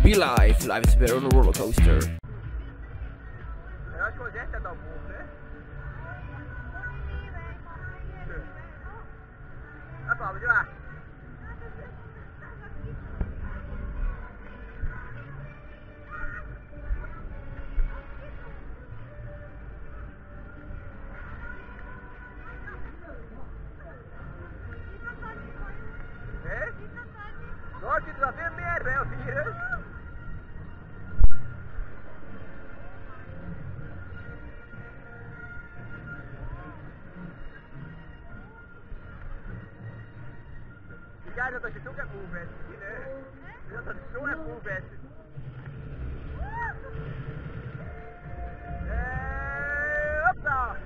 Be Live, live is better on a roller coaster. Acho que hoje é da boa, né? Ah, vamos lá. Nå sitter det mer ved å fire. Mikä se tosi sukepuuvesi? Se on sukepuuvesi. Hoppa!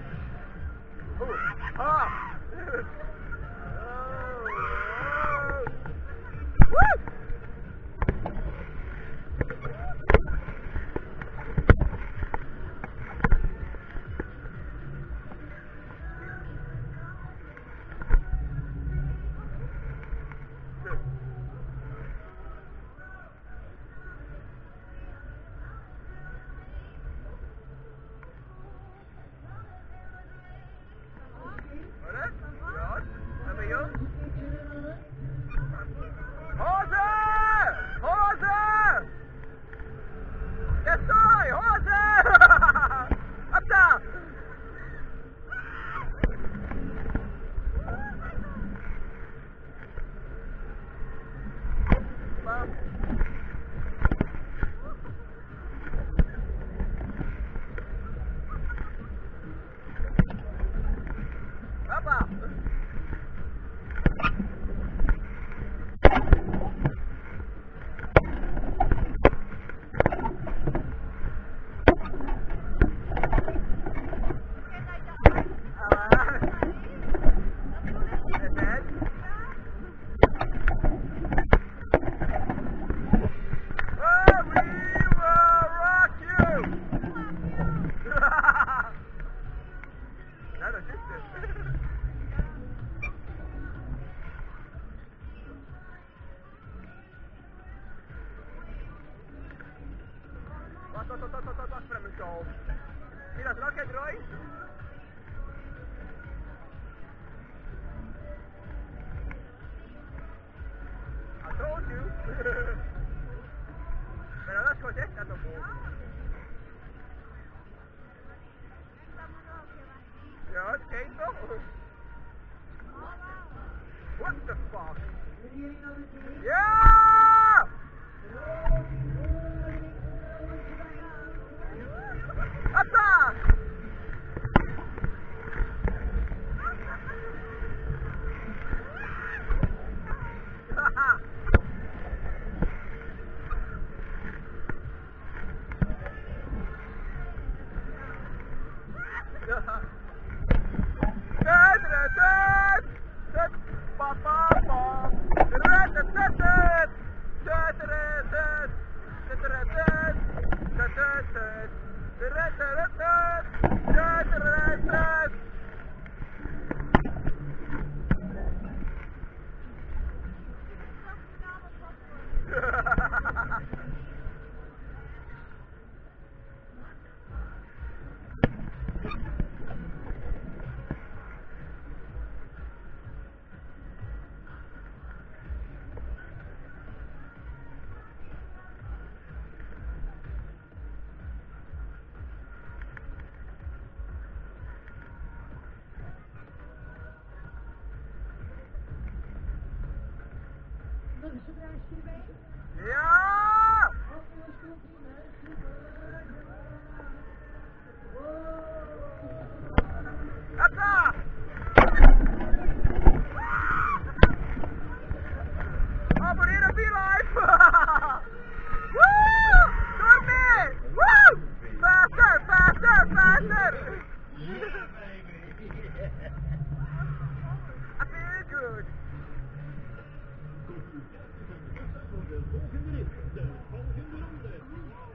Wacht voor hem zo. Zie je dat rakket, Roy? I told you. Pero las cosas están como. Ja, het geht toch? What the fuck? Ja! Atta! Haha! Ja! Atta! Abonneren Be Live! Woo! Door me! Woo! Faster, faster, faster! I feel good. Volgende rit, de volgende ronde.